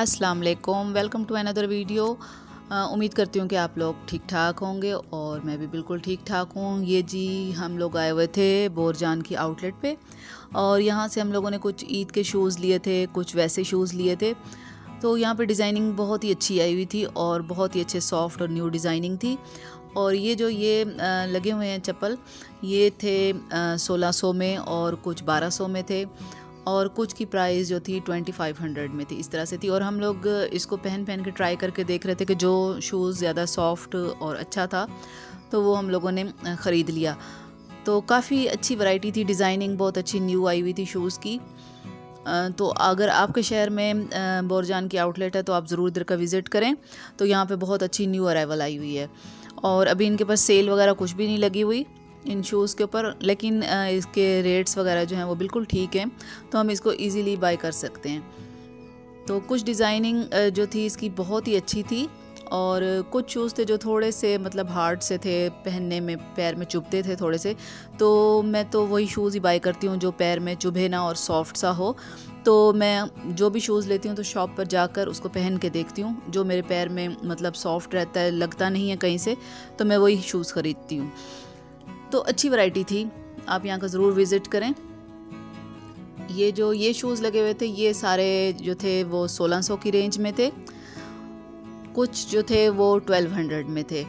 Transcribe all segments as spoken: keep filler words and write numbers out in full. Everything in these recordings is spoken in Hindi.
अस्सलाम वालेकुम, वेलकम टू अनदर वीडियो। उम्मीद करती हूँ कि आप लोग ठीक ठाक होंगे और मैं भी बिल्कुल ठीक ठाक हूँ। ये जी हम लोग आए हुए थे बोरजान की आउटलेट पे और यहाँ से हम लोगों ने कुछ ईद के शूज़ लिए थे, कुछ वैसे शूज़ लिए थे। तो यहाँ पे डिज़ाइनिंग बहुत ही अच्छी आई हुई थी और बहुत ही अच्छे सॉफ्ट और न्यू डिज़ाइनिंग थी। और ये जो ये आ, लगे हुए हैं चप्पल, ये थे सोलह सौ में और कुछ बारह सौ में थे और कुछ की प्राइस जो थी ट्वेंटी फाइव हंड्रेड में थी, इस तरह से थी। और हम लोग इसको पहन पहन के ट्राई करके देख रहे थे कि जो शूज़ ज़्यादा सॉफ्ट और अच्छा था तो वो हम लोगों ने ख़रीद लिया। तो काफ़ी अच्छी वैरायटी थी, डिज़ाइनिंग बहुत अच्छी न्यू आई हुई थी शूज़ की। तो अगर आपके शहर में बोरजान की आउटलेट है तो आप ज़रूर इधर का विज़िट करें। तो यहाँ पे बहुत अच्छी न्यू अराइवल आई हुई है और अभी इनके पास सेल वगैरह कुछ भी नहीं लगी हुई इन शूज़ के ऊपर, लेकिन इसके रेट्स वगैरह जो हैं वो बिल्कुल ठीक हैं, तो हम इसको इजीली बाय कर सकते हैं। तो कुछ डिज़ाइनिंग जो थी इसकी बहुत ही अच्छी थी और कुछ शूज़ थे जो थोड़े से मतलब हार्ड से थे, पहनने में पैर में चुभते थे थोड़े से। तो मैं तो वही शूज़ ही बाय करती हूँ जो पैर में चुभे ना और सॉफ्ट सा हो। तो मैं जो भी शूज़ लेती हूँ तो शॉप पर जाकर उसको पहन के देखती हूँ, जो मेरे पैर में मतलब सॉफ्ट रहता है, लगता नहीं है कहीं से, तो मैं वही शूज़ ख़रीदती हूँ। तो अच्छी वैरायटी थी, आप यहाँ का ज़रूर विज़िट करें। ये जो ये शूज़ लगे हुए थे ये सारे जो थे वो सोलह सौ की रेंज में थे, कुछ जो थे वो ट्वेल्व हंड्रेड में थे।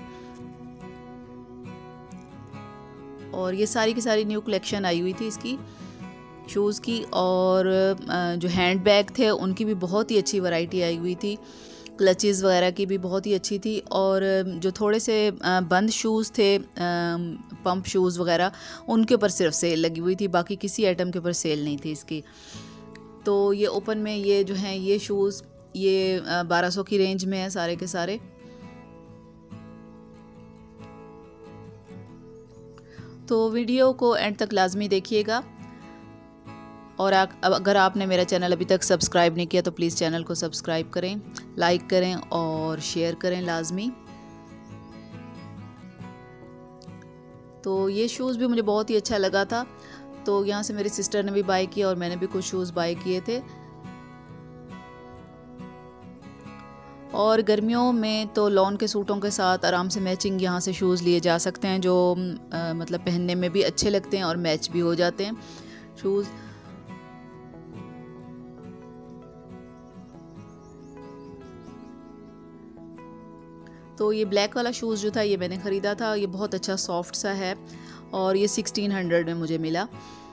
और ये सारी की सारी न्यू कलेक्शन आई हुई थी इसकी शूज़ की। और जो हैंड बैग थे उनकी भी बहुत ही अच्छी वैरायटी आई हुई थी, क्लचेस वगैरह की भी बहुत ही अच्छी थी। और जो थोड़े से बंद शूज़ थे, पंप शूज़ वगैरह, उनके ऊपर सिर्फ सेल लगी हुई थी, बाकी किसी आइटम के ऊपर सेल नहीं थी इसकी। तो ये ओपन में ये जो हैं ये शूज़ ये बारह सौ की रेंज में है सारे के सारे। तो वीडियो को एंड तक लाजमी देखिएगा और आ, अगर आपने मेरा चैनल अभी तक सब्सक्राइब नहीं किया तो प्लीज़ चैनल को सब्सक्राइब करें, लाइक करें और शेयर करें लाजमी। तो ये शूज़ भी मुझे बहुत ही अच्छा लगा था, तो यहाँ से मेरी सिस्टर ने भी बाय किया और मैंने भी कुछ शूज़ बाय किए थे। और गर्मियों में तो लॉन के सूटों के साथ आराम से मैचिंग यहाँ से शूज़ लिए जा सकते हैं, जो आ, मतलब पहनने में भी अच्छे लगते हैं और मैच भी हो जाते हैं शूज़। तो ये ब्लैक वाला शूज़ जो था ये मैंने ख़रीदा था, ये बहुत अच्छा सॉफ्ट सा है और ये सिक्सटीन हंड्रेड में मुझे मिला।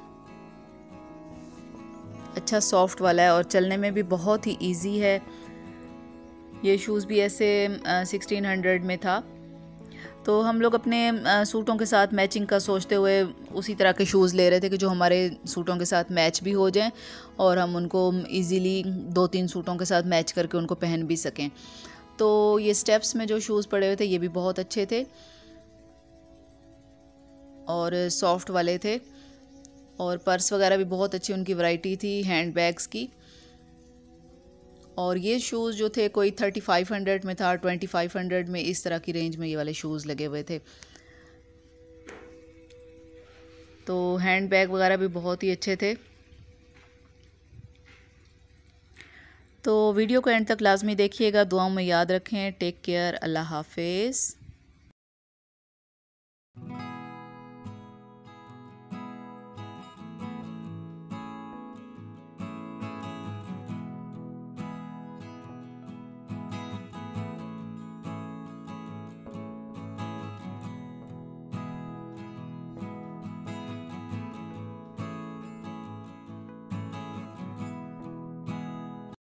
अच्छा सॉफ्ट वाला है और चलने में भी बहुत ही इजी है। ये शूज़ भी ऐसे सिक्सटीन हंड्रेड में था। तो हम लोग अपने आ, सूटों के साथ मैचिंग का सोचते हुए उसी तरह के शूज़ ले रहे थे कि जो हमारे सूटों के साथ मैच भी हो जाएं और हम उनको इजीली दो तीन सूटों के साथ मैच करके उनको पहन भी सकें। तो ये स्टेप्स में जो शूज़ पड़े हुए थे ये भी बहुत अच्छे थे और सॉफ्ट वाले थे और पर्स वगैरह भी बहुत अच्छी उनकी वैरायटी थी हैंड बैग्स की। और ये शूज़ जो थे कोई थर्टी फाइव हंड्रेड में था, ट्वेंटी फाइव हंड्रेड में, इस तरह की रेंज में ये वाले शूज़ लगे हुए थे। तो हैंड बैग वगैरह भी बहुत ही अच्छे थे। तो वीडियो को एंड तक लाजमी देखिएगा, दुआओं में याद रखें। टेक केयर, अल्लाह हाफिज़।